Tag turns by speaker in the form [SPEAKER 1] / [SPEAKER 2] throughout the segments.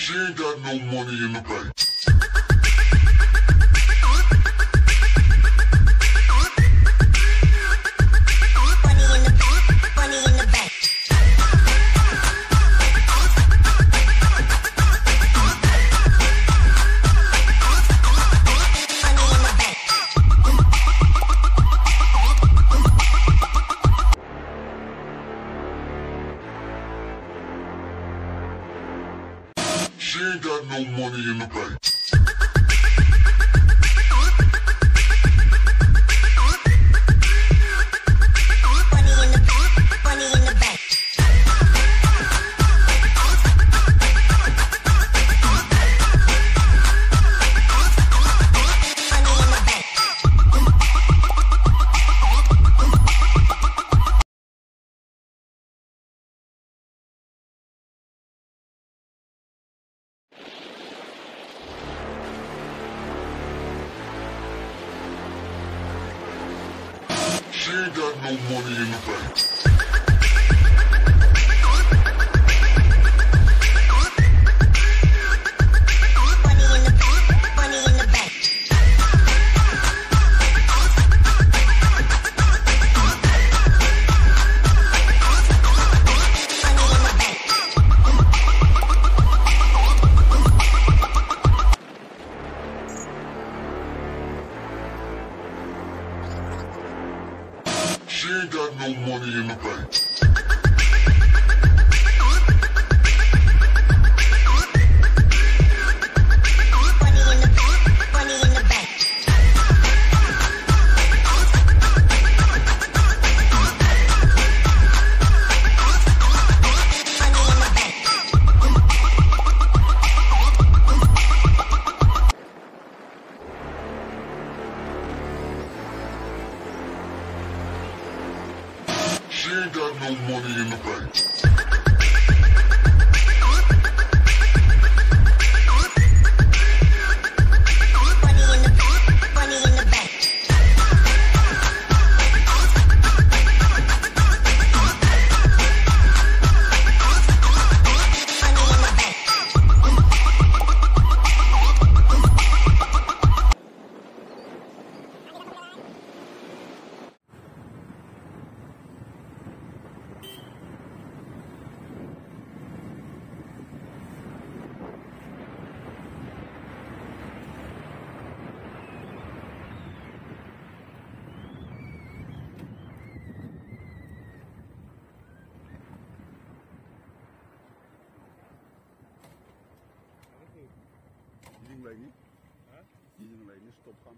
[SPEAKER 1] She ain't got no money in the bank. She ain't got no money in the bank. She ain't got no money in the bank. She ain't got no money in the bank. She ain't got no money in the bank. Ini stop kan.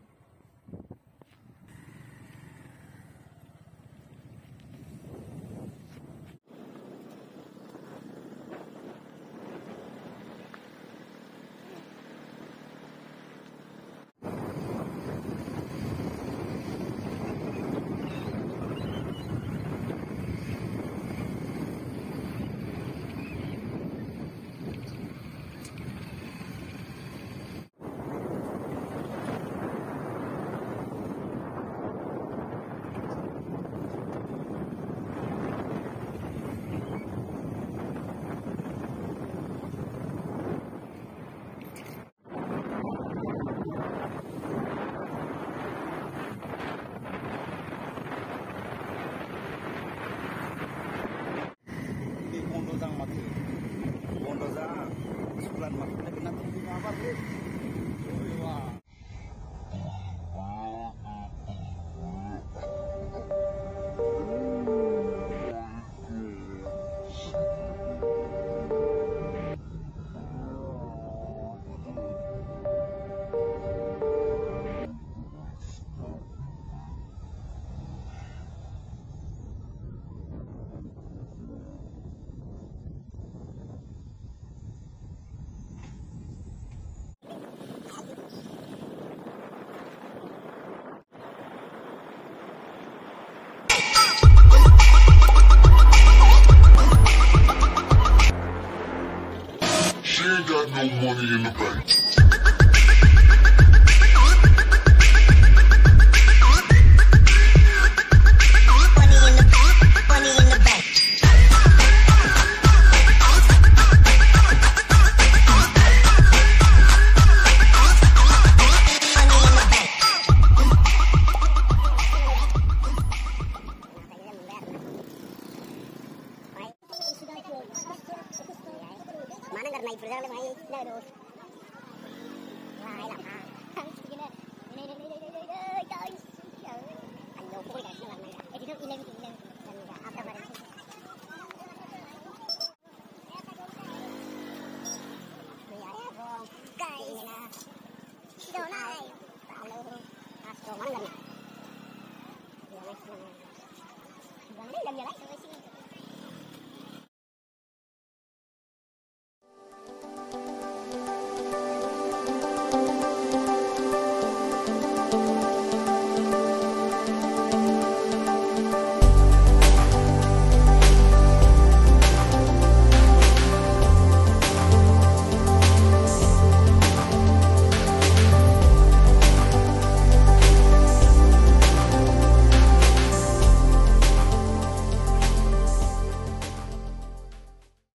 [SPEAKER 1] She ain't got no money in the bank.
[SPEAKER 2] ra lên mày nơi đồ lại làm à đây trời anh đồ bôi này làm này cái thứ lên làm cả áp tâm này bây giờ vô cây nè đồ này tạo luôn đồ món lần này giờ này lần giờ đấy